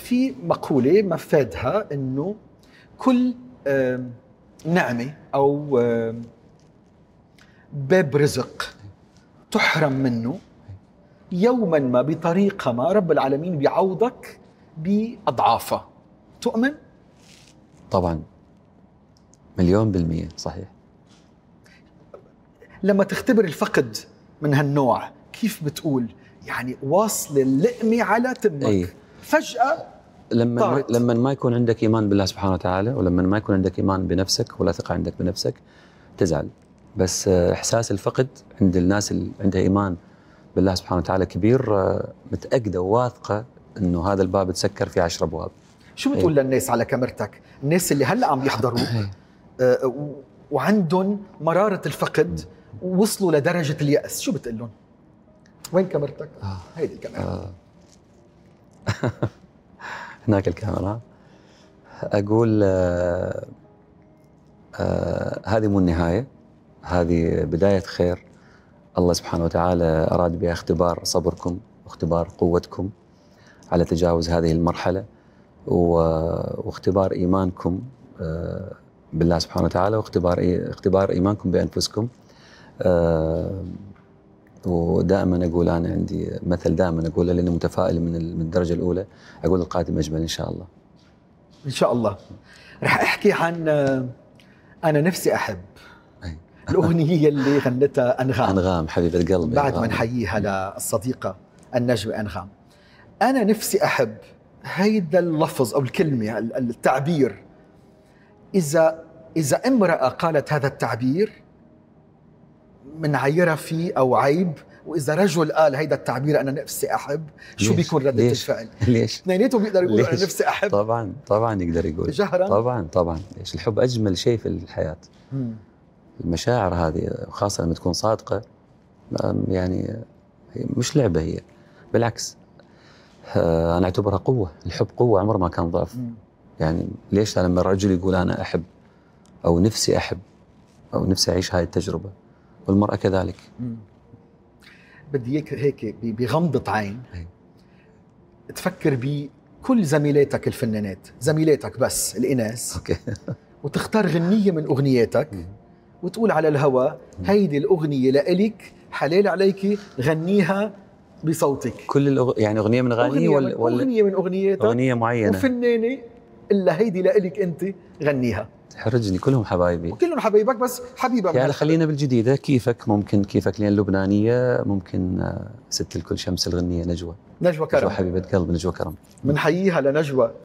في مقولة مفادها أنه كل نعمة أو باب رزق تحرم منه يوما ما بطريقة ما رب العالمين بيعوضك بأضعافه. تؤمن؟ طبعا 1,000,000% صحيح. لما تختبر الفقد من هالنوع كيف بتقول؟ يعني واصل اللقمة على تمك. أي. فجأة لما ما يكون عندك إيمان بالله سبحانه وتعالى، ولما ما يكون عندك إيمان بنفسك ولا ثقة عندك بنفسك تزعل. بس إحساس الفقد عند الناس اللي عندها إيمان بالله سبحانه وتعالى كبير، متأكدة وواثقة إنه هذا الباب تسكر في 10 أبواب. شو بتقول للناس على كاميرتك؟ الناس اللي هلأ عم يحضروك وعندهم مرارة الفقد ووصلوا لدرجة اليأس، شو بتقول لهم؟ وين كاميرتك؟ هيدي الكاميرا. هناك الكاميرا. أقول هذه مو النهاية، هذه بداية خير. الله سبحانه وتعالى أراد بها اختبار صبركم واختبار قوتكم على تجاوز هذه المرحلة، واختبار إيمانكم بالله سبحانه وتعالى، واختبار إيمانكم بأنفسكم. ودائما أقول، أنا عندي مثل دائما أقوله لأني متفائل من الدرجة الأولى، أقول القادم أجمل إن شاء الله. إن شاء الله. رح أحكي عن أنا نفسي أحب، الأغنية اللي غنتها أنغام. أنغام حبيبة قلبي. بعد ما نحييها للصديقة النجمة أنغام. أنا نفسي أحب، هيدا اللفظ أو الكلمة التعبير، إذا امرأة قالت هذا التعبير منعيرها فيه أو عيب، وإذا رجل قال هيدا التعبير أنا نفسي أحب، شو بيكون ردة الفعل؟ ليش؟ اثنيناتهم بيقدروا يقولوا أنا نفسي أحب. طبعا يقدر يقول جهرا. طبعا. ليش؟ الحب أجمل شيء في الحياة. المشاعر هذه خاصة لما تكون صادقة، يعني مش لعبة هي، بالعكس أنا أعتبرها قوة. الحب قوة، عمر ما كان ضعف. يعني ليش لما الرجل يقول أنا أحب أو نفسي أحب أو نفسي أعيش هاي التجربة، والمرأة كذلك. بدي اياك هيك بغمضة عين تفكر بكل زميلاتك الفنانات، زميلاتك بس الإناث، أوكي. وتختار غنية من أغنياتك وتقول على الهواء هيدي الأغنية لإلك، حلال عليك غنيها بصوتك. يعني أغنية من أغاني أغنية من أغنياتك، أغنية معينة وفنانة إلا هيدي لإلك أنت غنيها. تحرجني، كلهم حبايبي. وكلهم حبايبك، بس حبيبة يعني خلينا بالجديدة. كيفك ممكن، كيفك لين اللبنانية ممكن، ست الكل شمس الغنية نجوى. نجوى كرم. نجوى حبيبة قلب، نجوى كرم. منحييها لنجوى.